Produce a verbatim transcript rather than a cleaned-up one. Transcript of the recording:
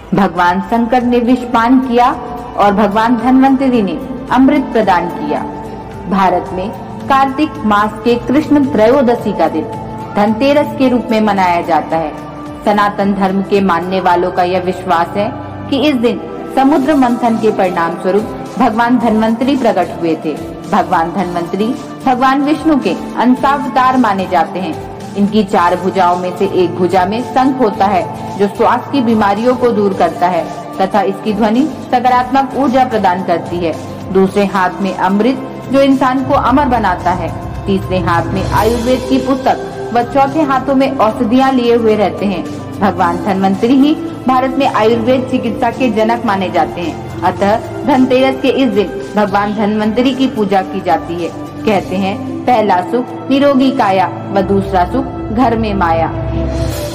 भगवान शंकर ने विषपान किया और भगवान धन्वंतरि ने अमृत प्रदान किया। भारत में कार्तिक मास के कृष्ण त्रयोदशी का दिन धनतेरस के रूप में मनाया जाता है। सनातन धर्म के मानने वालों का यह विश्वास है कि इस दिन समुद्र मंथन के परिणाम स्वरूप भगवान धन्वंतरि प्रकट हुए थे। भगवान धन्वंतरि भगवान विष्णु के अंशावतार माने जाते हैं। इनकी चार भुजाओं में से एक भुजा में शंख होता है जो श्वास की बीमारियों को दूर करता है तथा इसकी ध्वनि सकारात्मक ऊर्जा प्रदान करती है। दूसरे हाथ में अमृत जो इंसान को अमर बनाता है। तीसरे हाथ में आयुर्वेद की पुस्तक व चौथे हाथों में औषधियाँ लिए हुए रहते हैं। भगवान धन्वंतरि ही भारत में आयुर्वेद चिकित्सा के जनक माने जाते हैं। अतः धनतेरस के इस दिन भगवान धन्वंतरि की पूजा की जाती है। कहते हैं पहला सुख निरोगी काया व दूसरा सुख घर में माया।